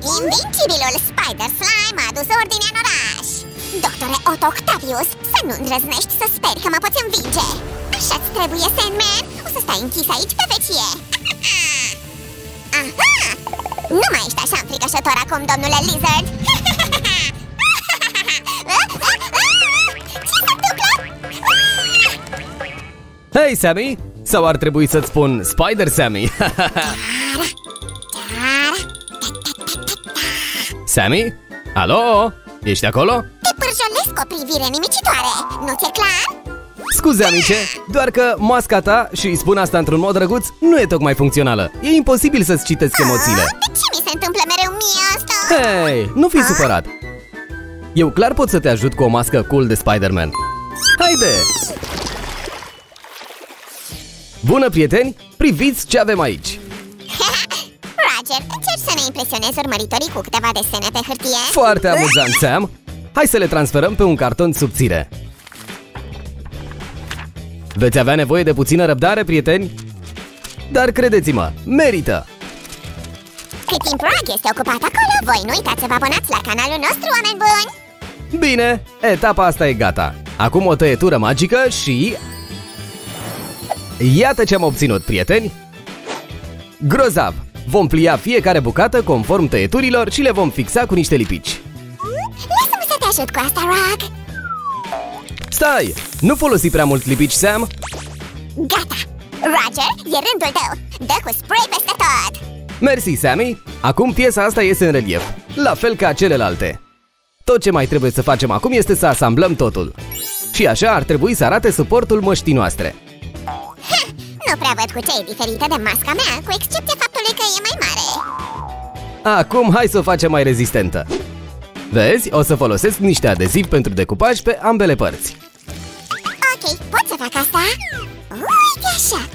Invincibilul Spider Slime a adus ordine în oraș. Doctore Otto Octavius, să nu îndrăznești să speri că mă poți învinge. Așa-ți trebuie, Sandman. O să stai închis aici pe vecie. Aha! Nu mai ești așa înfricoșător acum, domnule Lizard. Ce se întâmplă? Hei, Sammy! Sau ar trebui să-ți spun Spider Sammy? Sammy? Alo? Ești acolo? Te pârjolesc cu o privire nimicitoare. Nu ți-e clar? Scuze, amice, doar că masca ta, și spun asta într-un mod drăguț, nu e tocmai funcțională. E imposibil să-ți citesc emoțiile. De ce mi se întâmplă mereu mie asta? Hei, nu fi supărat. Eu clar pot să te ajut cu o mască cool de Spider-Man. Haide! Bună, prieteni! Priviți ce avem aici! Roger, încerci să ne impresionezi urmăritorii cu câteva desene pe hârtie? Foarte amuzant, Sam! Hai să le transferăm pe un carton subțire. Veți avea nevoie de puțină răbdare, prieteni? Dar credeți-mă, merită! Cât timp Rog este ocupat acolo, voi nu uitați să vă abonați la canalul nostru, oameni buni! Bine, etapa asta e gata. Acum o tăietură magică și... Iată ce am obținut, prieteni! Grozav! Vom plia fiecare bucată conform tăieturilor și le vom fixa cu niște lipici. Lasă-mă să te ajut cu asta, Rog! Stai! Nu folosi prea mult lipici, Sam! Gata! Roger, e rândul tău! Dă cu spray peste tot! Mersi, Sammy! Acum piesa asta iese în relief, la fel ca celelalte. Tot ce mai trebuie să facem acum este să asamblăm totul. Și așa ar trebui să arate suportul măștii noastre. Nu prea văd cu ce e diferită de masca mea, cu excepția faptului că e mai mare. Acum hai să o facem mai rezistentă. Vezi, o să folosesc niște adezivi pentru decupaj pe ambele părți. Ok, pot să fac asta? Uite așa!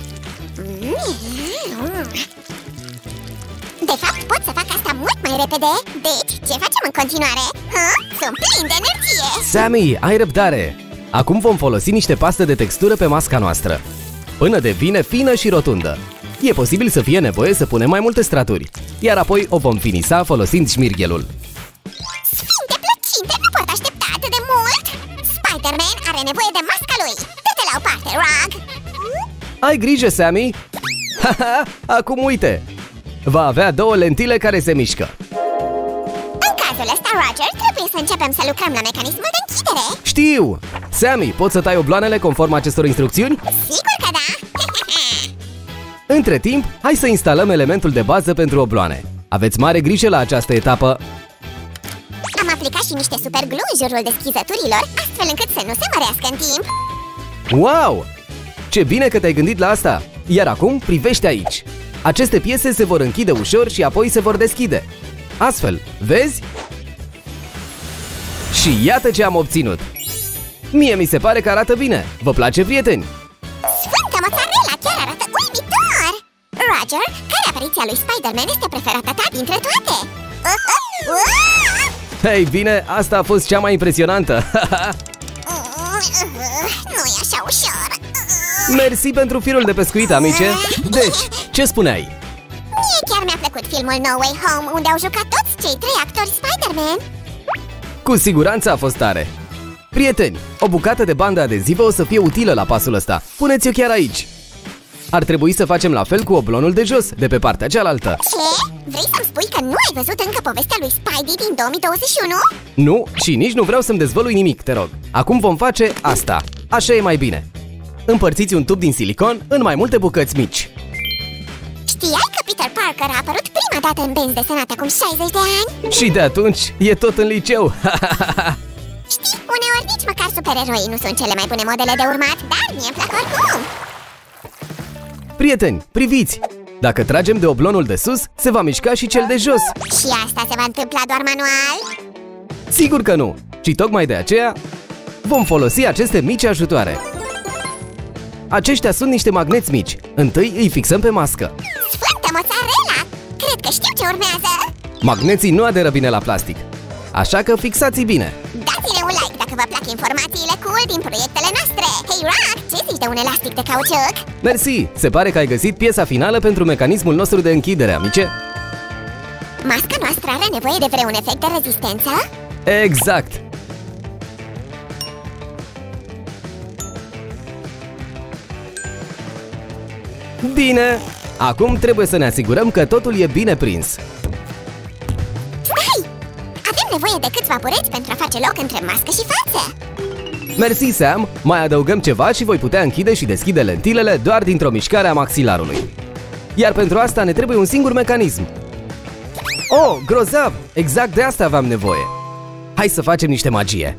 De fapt, pot să fac asta mult mai repede. Deci, ce facem în continuare? Sunt plin de energie! Sammy, ai răbdare! Acum vom folosi niște pastă de textură pe masca noastră, până devine fină și rotundă. E posibil să fie nevoie să punem mai multe straturi, iar apoi o vom finisa folosind șmirghelul. Sfinte plăcinte, nu pot aștepta atât de mult! Spider-Man are nevoie de masca lui! Dă-te la o parte, Rog! Ai grijă, Sammy! Haha, acum uite! Va avea două lentile care se mișcă. În cazul ăsta, Roger, trebuie să începem să lucrăm la mecanismul de închidere. Știu! Sammy, poți să tai obloanele conform acestor instrucțiuni? Sigur că da! Între timp, hai să instalăm elementul de bază pentru obloane. Aveți mare grijă la această etapă. Am aplicat și niște super glue în jurul deschizăturilor, astfel încât să nu se mărească în timp. Wow! Ce bine că te-ai gândit la asta! Iar acum, privește aici! Aceste piese se vor închide ușor și apoi se vor deschide. Astfel, vezi? Și iată ce am obținut! Mie mi se pare că arată bine! Vă place, prieteni? Sfântă mozzarella, chiar arată uimitor! Roger, care apariția lui Spider-Man este preferata ta dintre toate? Hei, bine, asta a fost cea mai impresionantă! Nu-i așa ușor! Mersi pentru firul de pescuit, amice! Deci, ce spuneai? Mie chiar mi-a plăcut filmul No Way Home, unde au jucat toți cei 3 actori Spider-Man. Cu siguranță a fost tare! Prieteni, o bucată de bandă adezivă o să fie utilă la pasul ăsta. Puneți-o chiar aici! Ar trebui să facem la fel cu oblonul de jos, de pe partea cealaltă. Ce? Vrei să-mi spui că nu ai văzut încă povestea lui Spidey din 2021? Nu, și nici nu vreau să-mi dezvălui nimic, te rog. Acum vom face asta. Așa e mai bine. Împărțiți un tub din silicon în mai multe bucăți mici. Știai că Peter Parker a apărut prima dată în benzi desenate acum 60 de ani? Și de atunci e tot în liceu. Știi, uneori nici măcar supereroii nu sunt cele mai bune modele de urmat, dar mie-mi plac oricum. Prieteni, priviți! Dacă tragem de oblonul de sus, se va mișca și cel de jos. Și asta se va întâmpla doar manual? Sigur că nu! Și tocmai de aceea vom folosi aceste mici ajutoare. Aceștia sunt niște magneți mici. Întâi îi fixăm pe mască. Sfântă mozzarella! Cred că știu ce urmează! Magneții nu aderă bine la plastic, așa că fixați-i bine. Dați-ne un like dacă vă plac informațiile cool din proiectele noastre! Hei, Rock, ce zici de un elastic de cauciuc? Mersi! Se pare că ai găsit piesa finală pentru mecanismul nostru de închidere, amice. Masca noastră noastră are nevoie de vreun efect de rezistență? Exact! Bine! Acum trebuie să ne asigurăm că totul e bine prins. Stai! Avem nevoie de câțiva bureți pentru a face loc între mască și față. Mersi, Sam! Mai adăugăm ceva și voi putea închide și deschide lentilele doar dintr-o mișcare a maxilarului. Iar pentru asta ne trebuie un singur mecanism. Oh, grozav! Exact de asta aveam nevoie. Hai să facem niște magie.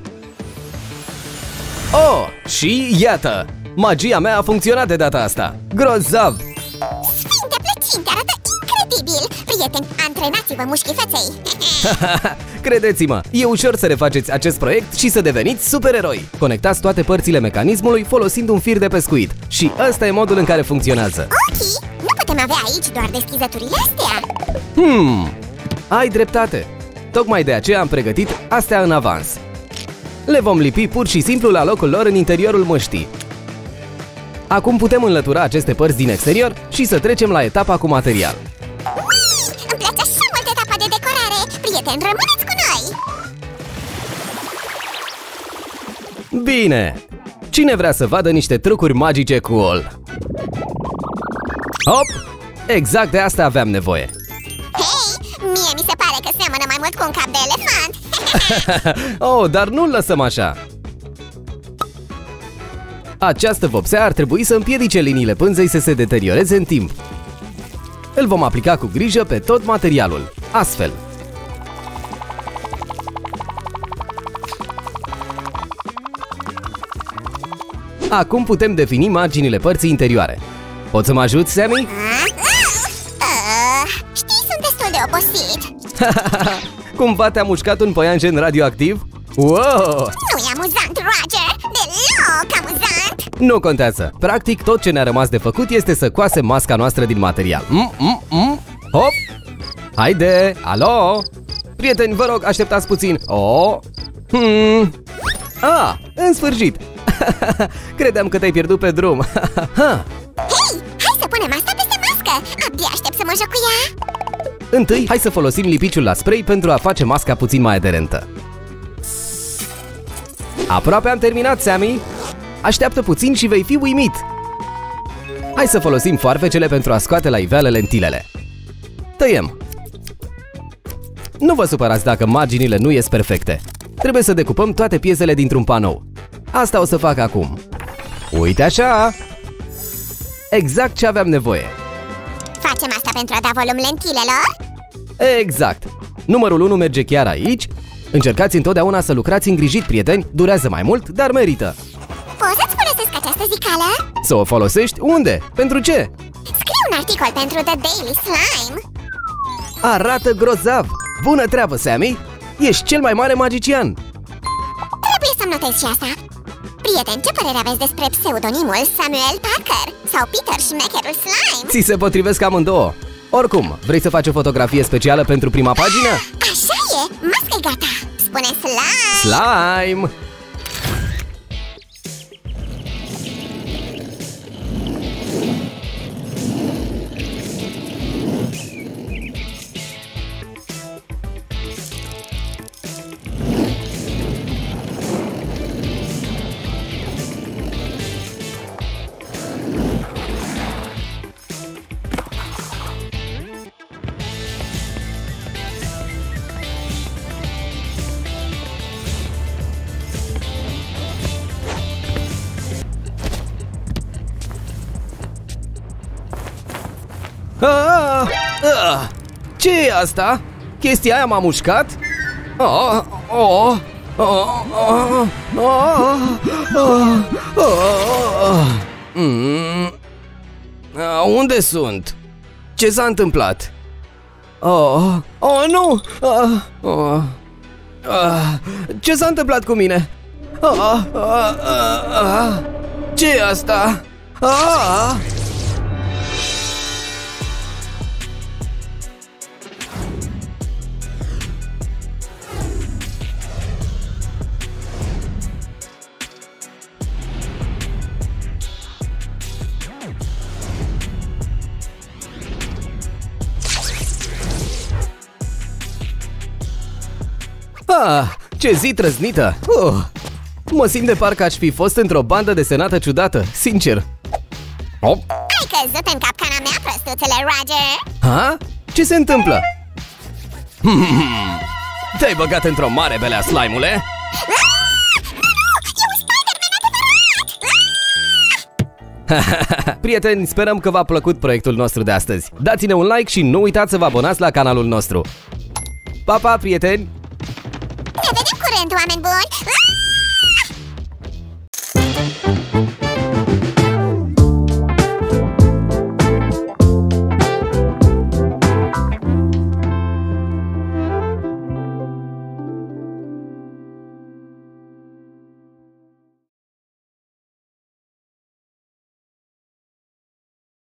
Oh, și iată! Magia mea a funcționat de data asta. Grozav! Sfinte plăcinte, arată incredibil! Prieteni, antrenați-vă mușchii feței! Credeți-mă, e ușor să refaceți acest proiect și să deveniți supereroi. Conectați toate părțile mecanismului folosind un fir de pescuit. Și ăsta e modul în care funcționează. Ok, nu putem avea aici doar deschizăturile astea. Ai dreptate. Tocmai de aceea am pregătit astea în avans. Le vom lipi pur și simplu la locul lor în interiorul măștii. Acum putem înlătura aceste părți din exterior și să trecem la etapa cu material. Îmi place așa mult etapa de decorare! Prieteni, rămâneți cu noi! Bine! Cine vrea să vadă niște trucuri magice cool? Hop! Exact de asta aveam nevoie. Hei, mie mi se pare că seamănă mai mult cu un cap de elefant! Oh, dar nu-l lăsăm așa! Această vopsea ar trebui să împiedice liniile pânzei să se deterioreze în timp. Îl vom aplica cu grijă pe tot materialul, astfel. Acum putem defini marginile părții interioare. Poți să mă ajuți, Sammy? Știi, sunt destul de obosit. Cumva te-a mușcat un păianjen radioactiv? Wow! Nu e amuzant, Roger! Deloc amuzant! Nu contează. Practic, tot ce ne-a rămas de făcut este să coasem masca noastră din material. Hop! Haide! Alo! Prieteni, vă rog, așteptați puțin. Oh! În sfârșit! Credeam că te-ai pierdut pe drum. Hei, hai să punem asta peste mască! Abia aștept să mă joc cu ea! Întâi, hai să folosim lipiciul la spray pentru a face masca puțin mai aderentă. Aproape am terminat, Sammy! Așteaptă puțin și vei fi uimit! Hai să folosim foarfecele pentru a scoate la iveală lentilele. Tăiem! Nu vă supărați dacă marginile nu ies perfecte. Trebuie să decupăm toate piesele dintr-un panou. Asta o să fac acum. Uite așa! Exact ce aveam nevoie. Facem asta pentru a da volum lentilelor? Exact! Numărul 1 merge chiar aici. Încercați întotdeauna să lucrați îngrijit, prieteni. Durează mai mult, dar merită. Poți să-ți folosesc această zicală? Să o folosești? Unde? Pentru ce? Scriu un articol pentru The Daily Slime. Arată grozav! Bună treabă, Sammy! Ești cel mai mare magician! Trebuie să-mi notez și asta. Prieteni, ce părere aveți despre pseudonimul Samuel Parker sau Peter Schmeckerul Slime? Ți se potrivesc amândouă. Oricum, vrei să faci o fotografie specială pentru prima pagină? Așa e! Masca-i gata! Spune slime! Slime! Ce e asta? Chestia aia m-a mușcat? Unde sunt? Ce s-a întâmplat? Nu! Ce s-a întâmplat cu mine? Ce e asta? Ah, ce zi trăznită! Mă simt de parcă aș fi fost într-o bandă desenată ciudată, sincer. Ai căzut în capcana mea, prostuțele Roger! Ha? Ce se întâmplă? Te-ai băgat într-o mare belea, slime-ule? E un Spider-Man adevărat! Prieteni, sperăm că v-a plăcut proiectul nostru de astăzi. Dați-ne un like și nu uitați să vă abonați la canalul nostru. Pa, pa, prieteni! Ne vedem curând, oameni buni!